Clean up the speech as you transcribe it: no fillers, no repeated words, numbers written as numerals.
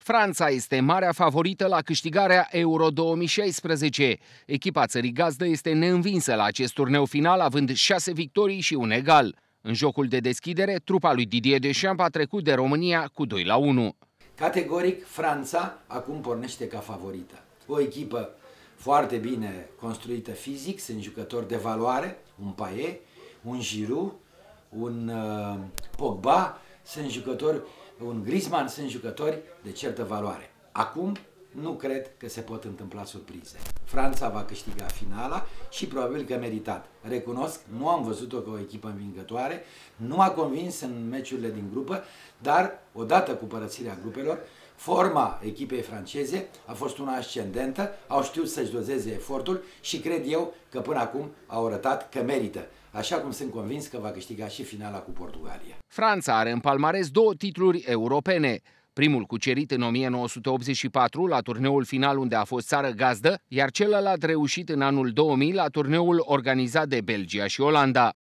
Franța este marea favorită la câștigarea Euro 2016. Echipa țării gazdă este neînvinsă la acest turneu final, având 6 victorii și un egal. În jocul de deschidere, trupa lui Didier Deschamps a trecut de România cu 2-1. Categoric, Franța acum pornește ca favorită. O echipă foarte bine construită fizic, sunt jucători de valoare, un Payet, un Giroud, un Pogba, sunt jucători, un Griezmann, sunt jucători de certă valoare. Acum nu cred că se pot întâmpla surprize. Franța va câștiga finala și probabil că meritat. Recunosc, nu am văzut-o ca o echipă învingătoare, nu a convins în meciurile din grupă, dar odată cu părăsirea grupelor, forma echipei franceze a fost una ascendentă, au știut să-și dozeze efortul și cred eu că până acum au arătat că merită, așa cum sunt convins că va câștiga și finala cu Portugalia. Franța are în palmares 2 titluri europene. Primul cucerit în 1984 la turneul final unde a fost țară gazdă, iar celălalt reușit în anul 2000 la turneul organizat de Belgia și Olanda.